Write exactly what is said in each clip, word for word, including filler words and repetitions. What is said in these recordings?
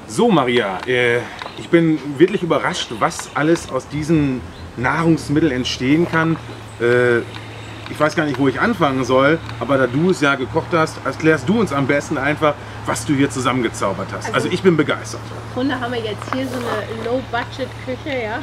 So Maria, äh, ich bin wirklich überrascht, was alles aus diesen Nahrungsmitteln entstehen kann. Äh, ich weiß gar nicht, wo ich anfangen soll, aber da du es ja gekocht hast, erklärst du uns am besten einfach, was du hier zusammengezaubert hast. Also, also ich bin begeistert. Im Grunde haben wir jetzt hier so eine Low-Budget-Küche, ja.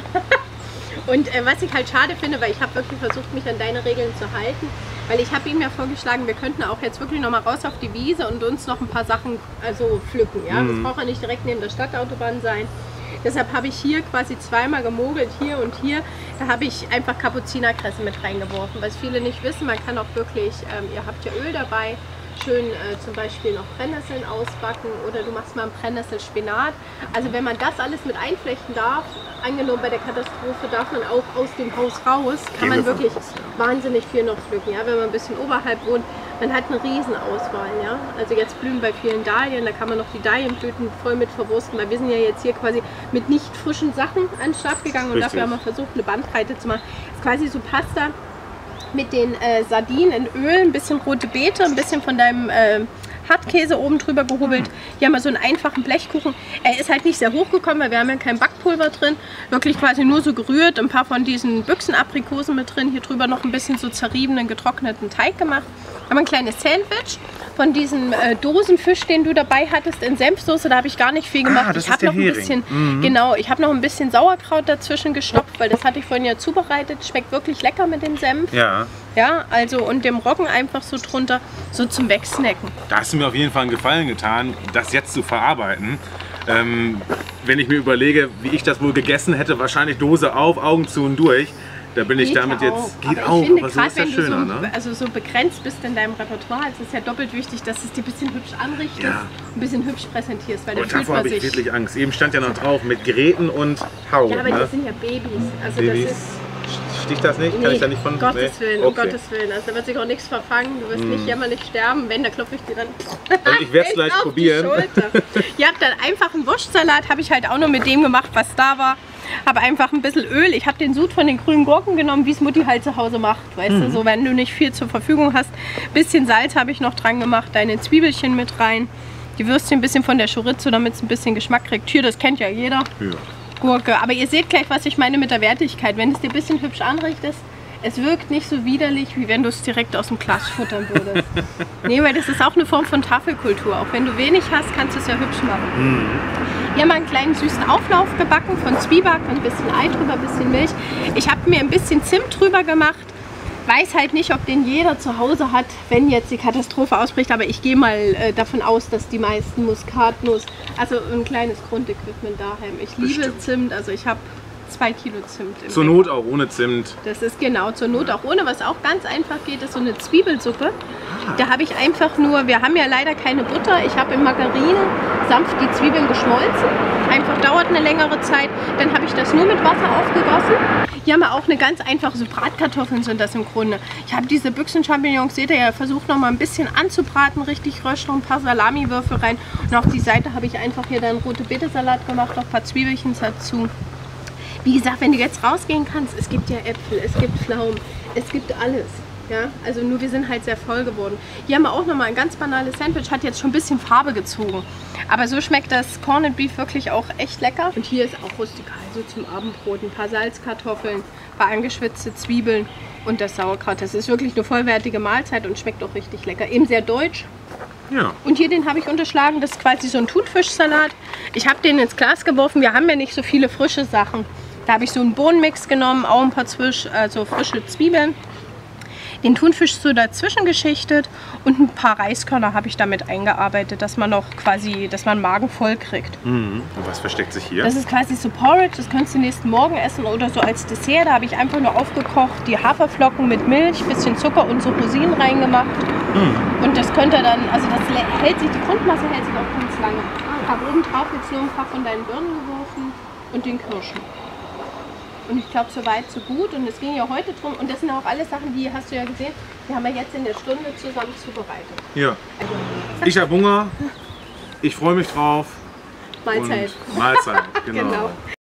Und äh, was ich halt schade finde, weil ich habe wirklich versucht, mich an deine Regeln zu halten, weil ich habe ihm ja vorgeschlagen, wir könnten auch jetzt wirklich noch mal raus auf die Wiese und uns noch ein paar Sachen also pflücken. Ja? Mhm. Das braucht ja nicht direkt neben der Stadtautobahn sein. Deshalb habe ich hier quasi zweimal gemogelt, hier und hier. Da habe ich einfach Kapuzinerkresse mit reingeworfen, weil es viele nicht wissen. Man kann auch wirklich, ähm, ihr habt ja Öl dabei, schön äh, zum Beispiel noch Brennnesseln ausbacken oder du machst mal einen Brennnessel-Spinat. Also wenn man das alles mit einflechten darf, angenommen bei der Katastrophe darf man auch aus dem Haus raus, kann man wirklich wahnsinnig viel noch pflücken. Ja? Wenn man ein bisschen oberhalb wohnt, man hat eine Riesenauswahl. Ja? Also jetzt blühen bei vielen Dahlien, da kann man noch die Dahlienblüten voll mit verwursten, weil wir sind ja jetzt hier quasi mit nicht frischen Sachen an den Start gegangen und Richtig. Dafür haben wir versucht, eine Bandbreite zu machen. Das ist quasi so Pasta mit den äh, Sardinen in Öl, ein bisschen rote Beete, ein bisschen von deinem äh, Hartkäse oben drüber gehobelt. Hier haben wir so einen einfachen Blechkuchen. Er ist halt nicht sehr hoch gekommen, weil wir haben ja kein Backpulver drin. Wirklich quasi nur so gerührt, ein paar von diesen Büchsenaprikosen mit drin. Hier drüber noch ein bisschen so zerriebenen, getrockneten Teig gemacht. Haben ein kleines Sandwich von diesem äh, Dosenfisch, den du dabei hattest in Senfsoße. Da habe ich gar nicht viel gemacht. Ah, das ich habe noch ein Hering. bisschen, mhm. genau, ich habe noch ein bisschen Sauerkraut dazwischen gestopft, weil das hatte ich vorhin ja zubereitet. Schmeckt wirklich lecker mit dem Senf. Ja. Ja, also und dem Roggen einfach so drunter, so zum Wegsnacken. Da hast du mir auf jeden Fall einen Gefallen getan, das jetzt zu verarbeiten. Ähm, wenn ich mir überlege, wie ich das wohl gegessen hätte, wahrscheinlich Dose auf, Augen zu und durch. Da bin ich Geht damit ja jetzt, auch. geht aber auch, ich finde, aber so gerade ist das wenn schöner, du so, ne? also so begrenzt bist in deinem Repertoire, es ist ja doppelt wichtig, dass es dir ein bisschen hübsch anrichtest, Ja. ein bisschen hübsch präsentierst, weil da Und fühlt davor man habe ich sich... wirklich Angst. Eben stand ja noch drauf mit Geräten und Haut. Ja, aber ne? das sind ja Babys, also Babys. das ist... Sticht das nicht? Nee, Kann ich da nicht von... um Gottes nee? Willen, okay. um Gottes Willen. Also da wird sich auch nichts verfangen, du wirst mm. nicht jämmerlich sterben, wenn, da klopfe ich dir dann... Also ich werde es gleich auf probieren. Ihr habt dann einfach einen Wurstsalat, habe ich halt auch nur mit dem gemacht, was da war. Habe einfach ein bisschen Öl. Ich habe den Sud von den grünen Gurken genommen, wie es Mutti halt zu Hause macht. Weißt mhm. du, so wenn du nicht viel zur Verfügung hast. Bisschen Salz habe ich noch dran gemacht, deine Zwiebelchen mit rein. Die Würstchen ein bisschen von der Chorizo, damit es ein bisschen Geschmack kriegt. Hier, das kennt ja jeder. Ja. Gurke. Aber ihr seht gleich, was ich meine mit der Wertigkeit. Wenn es dir ein bisschen hübsch anrichtest, es wirkt nicht so widerlich, wie wenn du es direkt aus dem Glas futtern würdest. Nee, weil das ist auch eine Form von Tafelkultur. Auch wenn du wenig hast, kannst du es ja hübsch machen. Mhm. Hier haben wir einen kleinen süßen Auflauf gebacken von Zwieback, ein bisschen Ei drüber, ein bisschen Milch. Ich habe mir ein bisschen Zimt drüber gemacht. Weiß halt nicht, ob den jeder zu Hause hat, wenn jetzt die Katastrophe ausbricht. Aber ich gehe mal äh, davon aus, dass die meisten Muskatnuss, also ein kleines Grundequipment daheim. Ich liebe Bestimmt. Zimt, also ich habe zwei Kilo Zimt. Im zur Not auch ohne Zimt. Das ist genau, zur Not auch ohne. Was auch ganz einfach geht, ist so eine Zwiebelsuppe. Ah. Da habe ich einfach nur, wir haben ja leider keine Butter. Ich habe in Margarine sanft die Zwiebeln geschmolzen. Einfach dauert eine längere Zeit. Dann habe ich das nur mit Wasser aufgegossen. Hier haben wir auch eine ganz einfache, so Bratkartoffeln sind das im Grunde. Ich habe diese Büchsen-Champignons, seht ihr ja, versucht noch mal ein bisschen anzubraten, richtig röschen, ein paar Salamiwürfel rein. Und auf die Seite habe ich einfach hier dann rote Betesalat gemacht, noch ein paar Zwiebelchen dazu. Wie gesagt, wenn du jetzt rausgehen kannst, es gibt ja Äpfel, es gibt Pflaumen, es gibt alles. Ja? Also nur wir sind halt sehr voll geworden. Hier haben wir auch nochmal ein ganz banales Sandwich, hat jetzt schon ein bisschen Farbe gezogen. Aber so schmeckt das Corned Beef wirklich auch echt lecker. Und hier ist auch rustikal, so zum Abendbrot, ein paar Salzkartoffeln, ein paar angeschwitzte Zwiebeln und das Sauerkraut. Das ist wirklich eine vollwertige Mahlzeit und schmeckt auch richtig lecker. Eben sehr deutsch. Ja. Und hier den habe ich unterschlagen, das ist quasi so ein Thunfischsalat. Ich habe den ins Glas geworfen, wir haben ja nicht so viele frische Sachen. Da habe ich so einen Bohnenmix genommen, auch ein paar Zwisch, also frische Zwiebeln. Den Thunfisch so dazwischen geschichtet und ein paar Reiskörner habe ich damit eingearbeitet, dass man noch quasi, dass man Magen voll kriegt. Mhm. Und was versteckt sich hier? Das ist quasi so Porridge, das könntest du nächsten Morgen essen oder so als Dessert. Da habe ich einfach nur aufgekocht, die Haferflocken mit Milch, bisschen Zucker und so Rosinen reingemacht. Mhm. Und das könnt ihr dann, also das hält sich, die Grundmasse hält sich auch ganz lange. Ich habe oben drauf jetzt nur ein paar von deinen Birnen geworfen und den Kirschen. Und ich glaube, so weit, so gut. Und es ging ja heute drum. Und das sind auch alles Sachen, die hast du ja gesehen, die haben wir jetzt in der Stunde zusammen zubereitet. Ja. Also, ich habe Hunger. Ich freue mich drauf. Mahlzeit. Und Mahlzeit, genau. Genau.